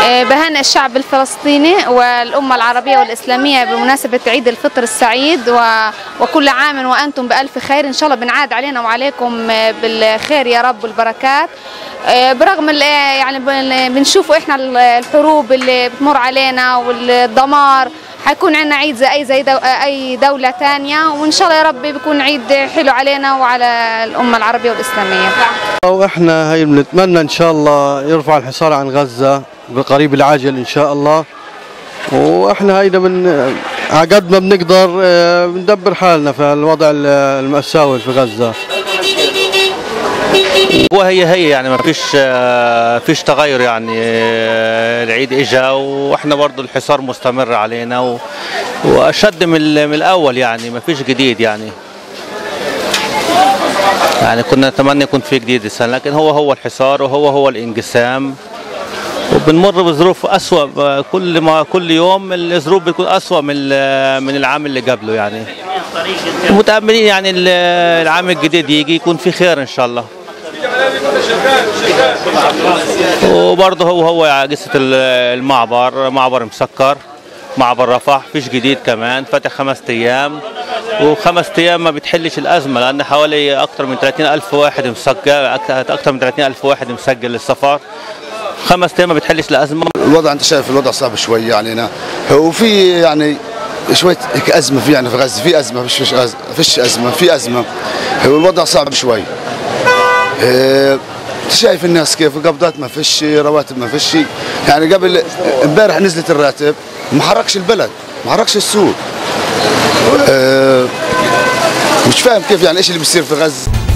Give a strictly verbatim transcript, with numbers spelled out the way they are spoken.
بهنئ الشعب الفلسطيني والأمة العربية والإسلامية بمناسبة عيد الفطر السعيد، وكل عام وأنتم بألف خير. إن شاء الله بنعاد علينا وعليكم بالخير يا رب والبركات. برغم يعني بنشوفوا إحنا الحروب اللي بتمر علينا والدمار، حيكون عندنا عيد زي أي زي دو أي دولة تانية، وإن شاء الله يا رب بيكون عيد حلو علينا وعلى الأمة العربية والإسلامية. وإحنا هي بنتمنى إن شاء الله يرفع الحصار عن غزة بقريب العاجل إن شاء الله، وإحنا هيدا من قد ما بنقدر بندبر حالنا في الوضع المأساوي في غزة. وهي هي يعني ما فيش فيش تغير، يعني العيد اجا واحنا برضه الحصار مستمر علينا واشد من من الاول، يعني ما فيش جديد. يعني يعني كنا نتمنى يكون في جديد السنه، لكن هو هو الحصار وهو هو الانقسام، وبنمر بظروف اسوأ كل ما كل يوم الظروف بتكون اسوأ من من العام اللي قبله. يعني متأملين يعني العام الجديد يجي يكون في خير ان شاء الله. وبرضه هو هو قصة المعبر، معبر مسكر، معبر رفح فيش جديد كمان، فتح خمس ايام، وخمس ايام ما بتحلش الازمه، لان حوالي اكثر من ثلاثين ألف واحد مسجل، اكثر من ثلاثين ألف واحد مسجل للسفر. خمس ايام ما بتحلش الازمه. الوضع انت شايف الوضع صعب شويه علينا، وفي يعني شويه هيك ازمه في يعني في غزه، في ازمه فيش فيش أزمة فيش ازمه في ازمه والوضع صعب شوي. اه شايف الناس كيف قبضات ما فيش، رواتب ما فيش. يعني قبل امبارح نزلت الراتب ما حركش البلد، ما حركش السوق. اه مش فاهم كيف يعني ايش اللي بيصير في غزه.